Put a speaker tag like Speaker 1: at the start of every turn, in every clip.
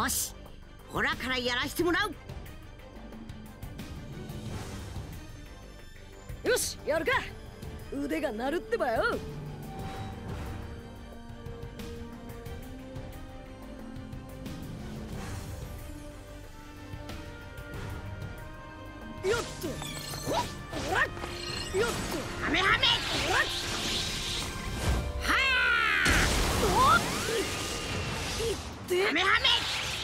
Speaker 1: よし、ほらからやらしてもらう。
Speaker 2: よし、やるか。腕が鳴るってばよ。よっと、ほっ、ほら、よっと、
Speaker 1: ハメハメ、
Speaker 2: ほら、
Speaker 1: は
Speaker 2: おっ、いって、
Speaker 1: ハメハメ、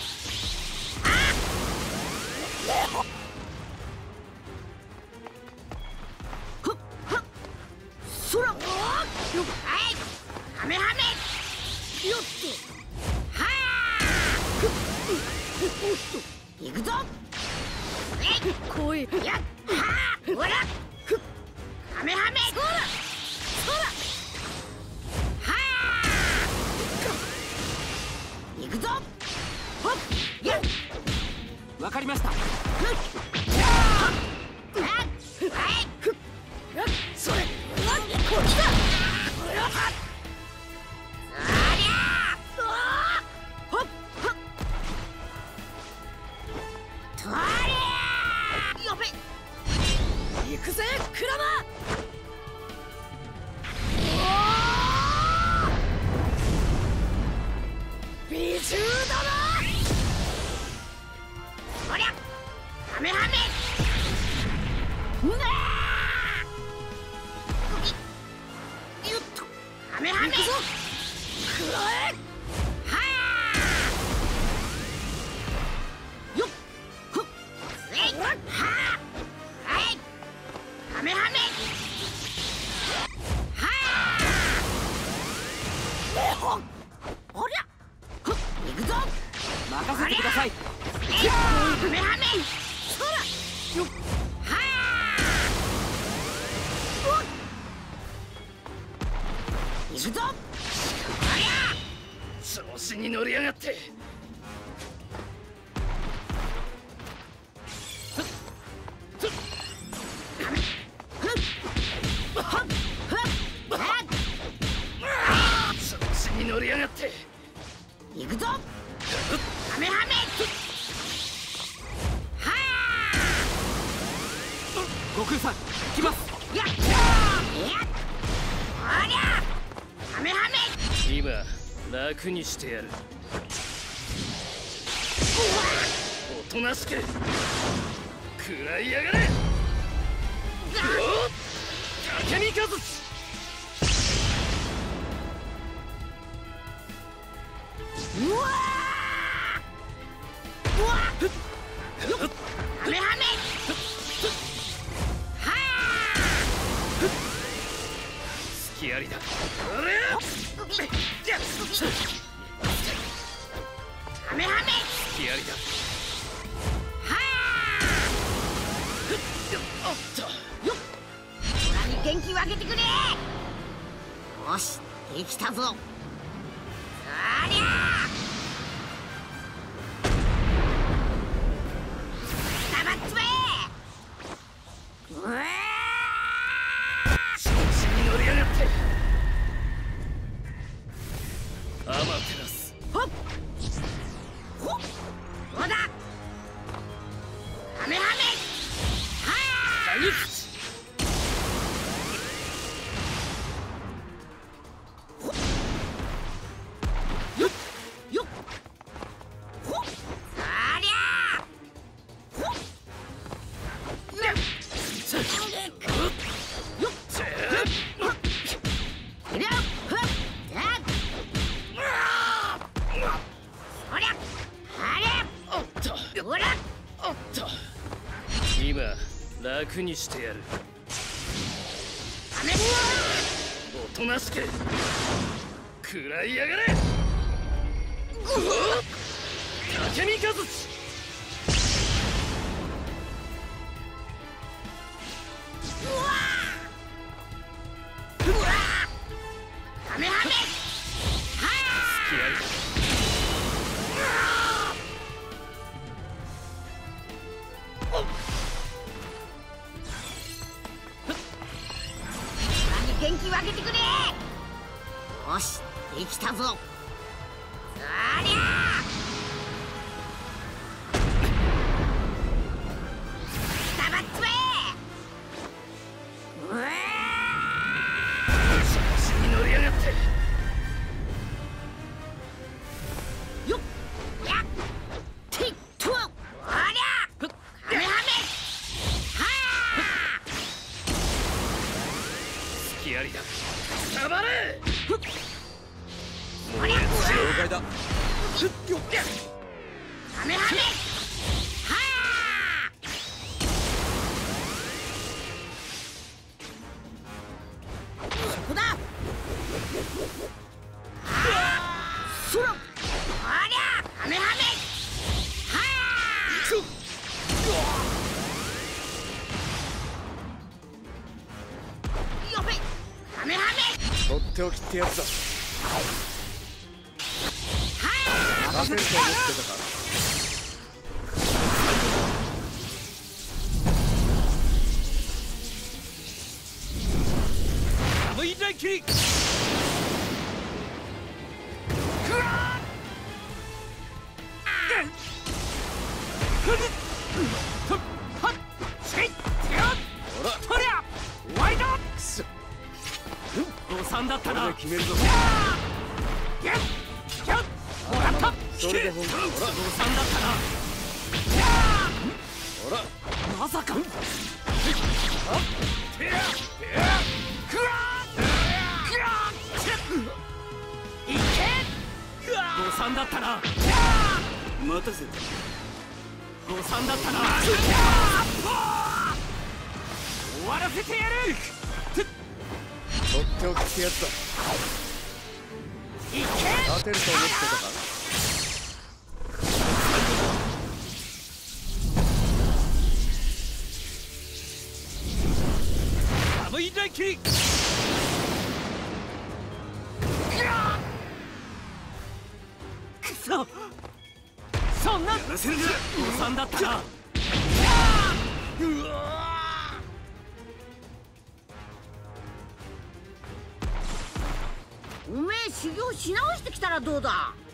Speaker 1: そら、よっ、はい、ハメハメ、
Speaker 2: よっ
Speaker 1: は
Speaker 2: と、
Speaker 1: 行くぞ。
Speaker 2: 来い。
Speaker 1: やっ、はー、ほら、ハメハメ、
Speaker 2: そら、そら、
Speaker 1: はー、行くぞ。ほっ、やっ、
Speaker 3: わかりました。
Speaker 1: はい、
Speaker 2: それ、こっちだ。行くぜ、クラマ。美獣だな。
Speaker 1: おりゃ、ハメハメ、うわー、よっと、ハメハメ、
Speaker 2: 行くぞ、くらえ。
Speaker 1: はー、よっ、ほっ、えい、はー、はい、ハメハメ、はー、おりゃ、ほっ、行くぞ。
Speaker 3: 任せてください。
Speaker 1: ハメハメ、そら、よっ、はー、行くぞ。おりゃ、
Speaker 2: 調子に乗りやがって。調子に乗りやがって。
Speaker 1: 行くぞ。ハメハメ、は
Speaker 3: 悟空さん、来ます。
Speaker 1: ー、やっ、おりゃ、ハメハメ、
Speaker 2: 今、楽にしてやる。おとなしく食らいやがれ。竹見和志。
Speaker 1: うわー、うわー、よっ、ハメハメ、は
Speaker 2: 隙ありだ。あれ。
Speaker 1: ー、ハメハメ、
Speaker 2: 隙ありだ。
Speaker 1: は
Speaker 2: おっと。
Speaker 1: ー、よっ、虎に元気をあげてくれ。よし、できたぞ。ありゃー、黙っつめー。うわ
Speaker 2: 調子に乗りやがって。アマテラス。
Speaker 1: ー、ほっ、ほっ、どうだ、ハメハメ、は
Speaker 2: 谷口。
Speaker 1: ー、よっ、よっ、ほっ、ありゃー、ほっ、よっ、よっ、いるよ、ふっ、やっ、そりゃ、はりゃ、
Speaker 2: おっと。
Speaker 1: ほら、
Speaker 2: おっと。今、楽にしてやる。
Speaker 1: ハメ、
Speaker 2: おとなしく食らいやがれ。竹見和志。
Speaker 1: うわー、うわー、ハメハメ、は
Speaker 2: 隙ありだ。
Speaker 1: ー、元気をあげてくれ。よし、できたぞ。ありゃ
Speaker 2: やがって。
Speaker 1: よっやってっとありゃカメハメはあ
Speaker 2: 隙ありだ。たまれ。
Speaker 1: ありゃ
Speaker 4: 了解だ。
Speaker 2: よっ
Speaker 1: カメハメはあそこだそらありゃカメハメはあやべカメハメ
Speaker 4: とっておきってやつだ。勝てると思ってたか。
Speaker 3: 寒い大切り。
Speaker 4: ほら
Speaker 3: とりゃワイド
Speaker 4: くそ。
Speaker 3: 誤算だったな。
Speaker 4: これで決めるぞ。
Speaker 3: ギュッギュッもらった。
Speaker 4: それで本気。ほら
Speaker 3: 誤算だったな。
Speaker 4: ほら。
Speaker 3: まさか。誤算だったな。
Speaker 4: 待たせた。
Speaker 3: 誤算だったな。終わらせてやる。
Speaker 4: とっておきってやつだ。
Speaker 3: いけ。
Speaker 4: 勝てると思ってたか。
Speaker 3: 寒い大切り。くそ。そんな。誤算だったな。
Speaker 1: おめえ修行し直してきたらどうだ。